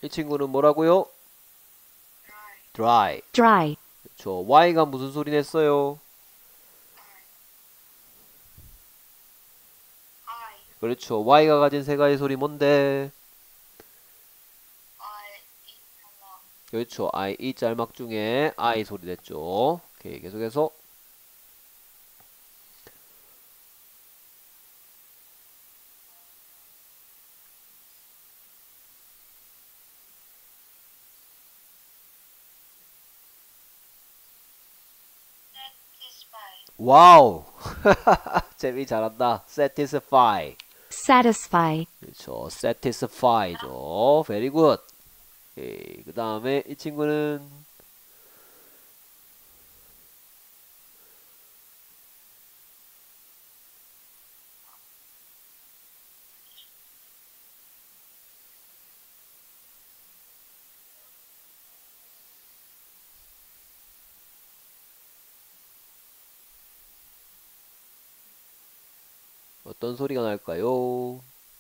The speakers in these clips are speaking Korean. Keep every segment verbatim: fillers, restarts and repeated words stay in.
이 친구는 뭐라고요? dry. dry, 그렇죠. Y가 무슨 소리 냈어요? 그렇죠. Y가 가진 세 가지 소리 뭔데? 그렇죠. I, 이 짤막 중에 I 소리 냈죠. 오케이, 계속해서. 와우! 재미 잘한다. satisfy. satisfy, 그렇죠. satisfy죠. very good. 오케이, 그 다음에 이 친구는 어떤 소리가 날까요?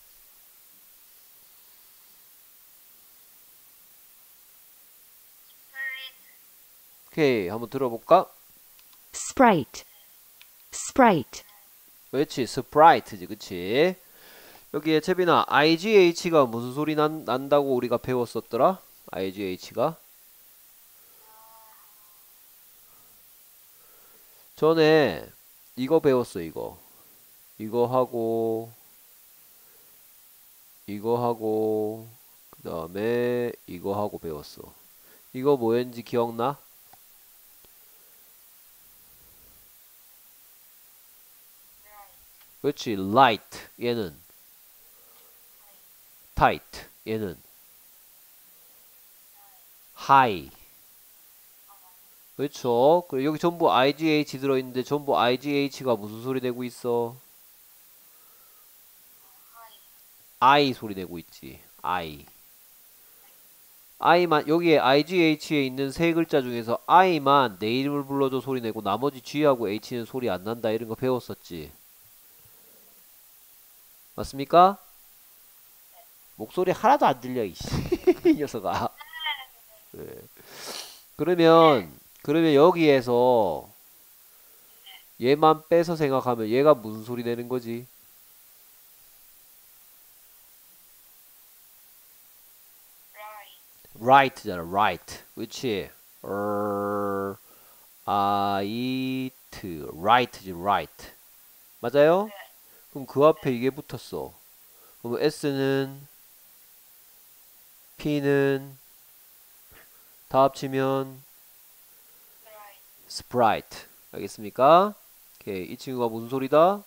오케이, 한번 들어볼까? sprite, sprite, 그렇지, 스프라이트지, 그치? 여기에 채빈아, 아이지에이치가 무슨 소리 난, 난다고 우리가 배웠었더라? 아이지에이치가? 전에 이거 배웠어, 이거. 이거 하고, 이거 하고, 그 다음에 이거 하고 배웠어. 이거 뭐였는지 기억나? 그렇지, light, 얘는. tight, 얘는. high. 그렇죠. 그리고 여기 전부 아이지에이치 들어있는데 전부 아이지에이치가 무슨 소리 내고 있어? I 소리 내고 있지. I. I만 여기에 아이지에이치에 있는 세 글자 중에서 I만 내 이름을 불러줘 소리 내고 나머지 G하고 H는 소리 안 난다 이런 거 배웠었지. 맞습니까? 목소리 하나도 안 들려 이씨. 이 녀석아. 네. 그러면 그러면 여기에서 얘만 빼서 생각하면 얘가 무슨 소리 내는 거지? right잖아, right. 그렇지. er, right, right지, right. 맞아요? 그럼 그 앞에 이게 붙었어. 그럼 S는 P는 다 합치면 sprite. 알겠습니까? 오케이. 이 친구가 무슨 소리다?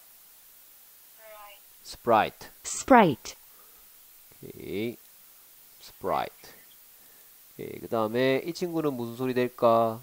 sprite. sprite, 오케이. sprite. 오케이. 그 다음에 이 친구는 무슨 소리 될까?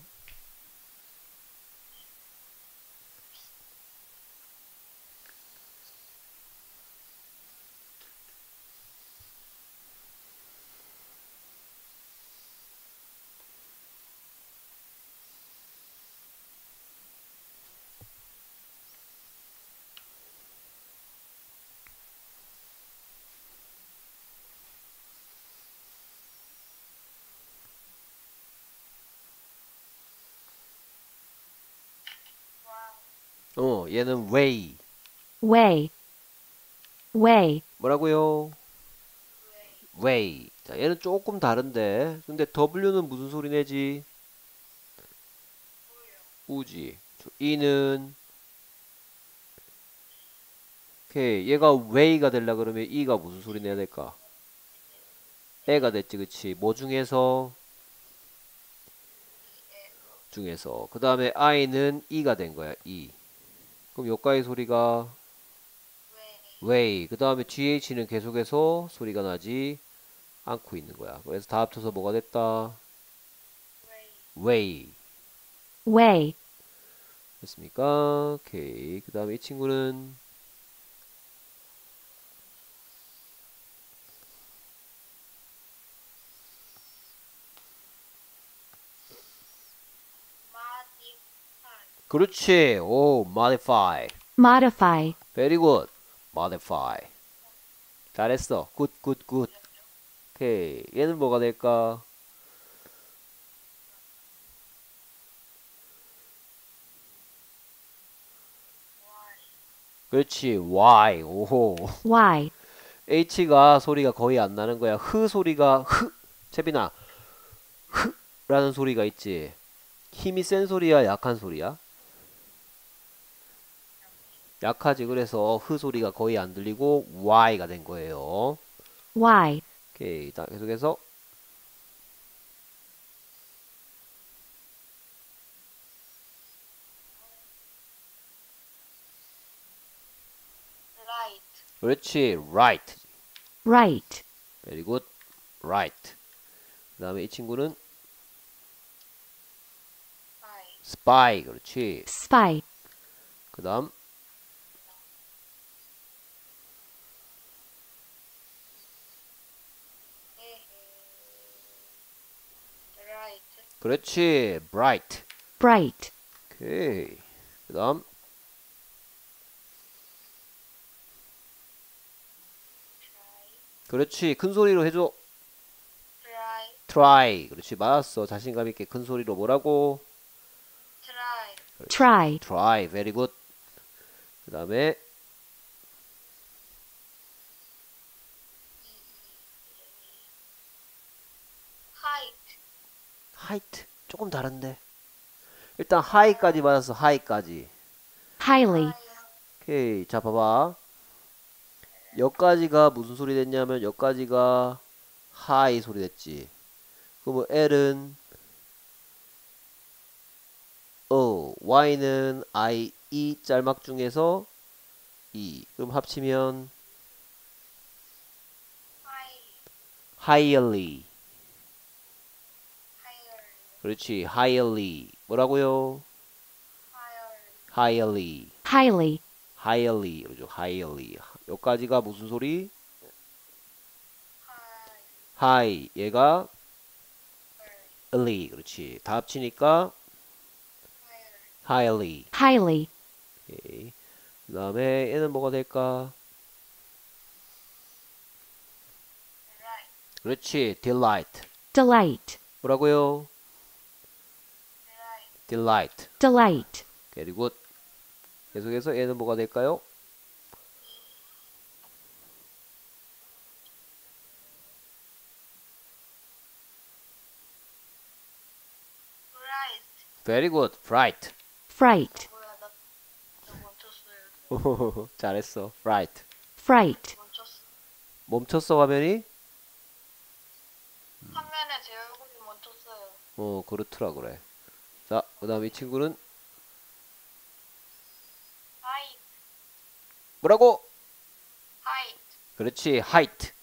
어, 얘는 way. way, way, 뭐라고요? way. 자, 얘는 조금 다른데. 근데 W는 무슨 소리 내지? 우지. E는 오케이. 얘가 way가 되려 그러면 E가 무슨 소리 내야 될까? 애가 됐지, 그치? 뭐 중에서? 중에서. 그 다음에 I는 E가 된 거야, E. 그럼 여기까지 소리가 way. 그 다음에 지에이치는 계속해서 소리가 나지 않고 있는 거야. 그래서 다 합쳐서 뭐가 됐다? way. way, 됐습니까? 오케이. 그 다음에 이 친구는 그렇지. 오, modify. modify, very good. modify. 잘했어. good, good, good. 오케이. 얘는 뭐가 될까? 그렇지. Y. 오호. Y, H가 소리가 거의 안 나는 거야. 흐 소리가 흐. 채빈아. 흐라는 소리가 있지. 힘이 센 소리야, 약한 소리야? 약하지. 그래서 흐 소리가 거의 안 들리고 Y가 된 거예요. Y, 오케이. 자, 계속해서 right, 그렇지. Right. right, Very good. Right. 그 다음에 이 친구는 spy, spy. 그렇지. spy, 그 다음 right, 그렇지. bright. bright, 오케이. 그 다음 try, 그렇지. 큰 소리로 해줘. try, try. 그렇지. 맞았어. 자신감 있게 큰 소리로 뭐라고? try, 그렇지. try, try. very good. 그 다음에 height, height. 조금 다른데. 일단 high까지 맞았어. high까지. highly, 오케이. 자, 봐봐. 여기까지가 무슨 소리 됐냐면 여기까지가 high 소리 됐지. 그러면 L은 O, Y는 I, E 짤막 중에서 E. 그럼 합치면 high, highly. higher, 그렇지. highly. 뭐라고요? higher, highly. highly, highly. 그렇죠. highly. 여기까지가 무슨 소리? high, high. 얘가 ly. 그렇지. 다 합치니까 higher, highly. highly, 오케이. 그 다음에 얘는 뭐가 될까? right, 그렇지. delight. delight, 뭐라고요? right, delight. delight, very good. 계속해서 얘는 뭐가 될까요? bright. very good. bright. fright, 뭐야, 나, 나 멈췄어요. 잘했어. bright. fright, 멈췄어. 멈췄어 화면이? 화면에 제 얼굴이 멈췄어요. 어 그렇더라 그래. 자, 그 다음 이 친구는 height, 뭐라고? height, 그렇지. height.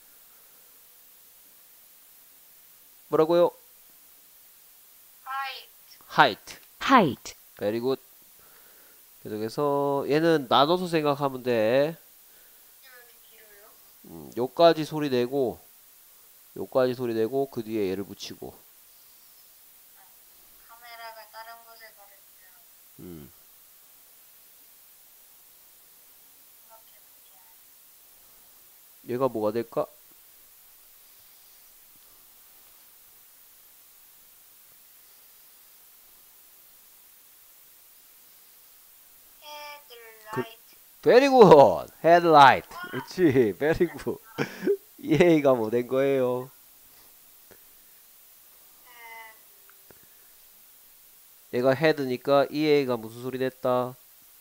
뭐라고요? height, height. height, very good. 계속해서 얘는 나눠서 생각하면 돼. 이게 왜 이렇게 길어요? 음, 요까지 소리 내고 요까지 소리 내고 그 뒤에 얘를 붙이고. 카메라가 다른 곳에 가려면 음. 생각해볼게요. 얘가 뭐가 될까? headlight, very good. headlight. 그렇지. very good. 이 A가 뭐 된 거예요? 얘가 head니까 이 A가 무슨 소리 냈다?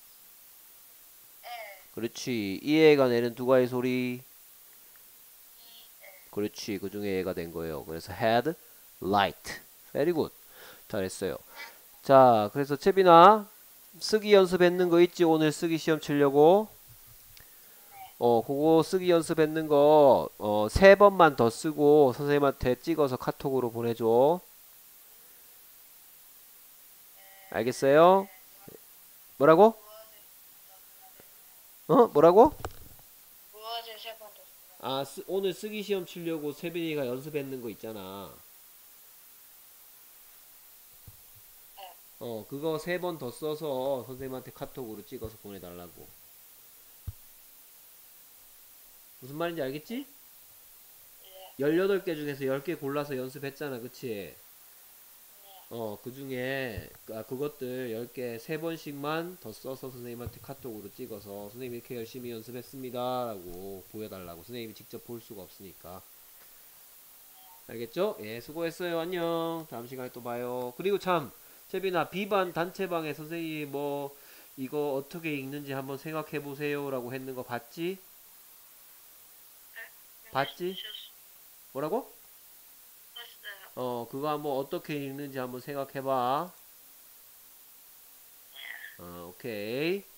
L, 그렇지. 이 A가 내는 두 가지 소리. E, L, 그렇지. 그 중에 얘가 된 거예요. 그래서 head, light. very good. 잘했어요. 자, 그래서 채빈아 쓰기 연습했는 거 있지? 오늘 쓰기 시험 치려고. 어, 그거 쓰기 연습했는 거, 어, 세 번만 더 쓰고 선생님한테 찍어서 카톡으로 보내줘. 알겠어요? 뭐라고? 어? 뭐라고? 무엇을 세번 더 쓰나? 아, 쓰, 오늘 쓰기 시험 치려고 세빈이가 연습했는 거 있잖아. 어, 그거 세 번 더 써서 선생님한테 카톡으로 찍어서 보내달라고. 무슨 말인지 알겠지? 예, 열여덟 개 중에서 열 개 골라서 연습했잖아. 그치? 네. 어, 그 중에, 아, 그것들 열 개 세 번씩만 더 써서 선생님한테 카톡으로 찍어서 선생님 이렇게 열심히 연습했습니다. 라고 보여달라고. 선생님이 직접 볼 수가 없으니까. 알겠죠? 예, 수고했어요. 안녕. 다음 시간에 또 봐요. 그리고 참, 채빈아, 비반 단체방에 선생님이 뭐, 이거 어떻게 읽는지 한번 생각해 보세요. 라고 했는 거 봤지? 네? 봤지? 뭐라고? 봤어요. 어, 그거 한번 어떻게 읽는지 한번 생각해 봐. 어, 오케이.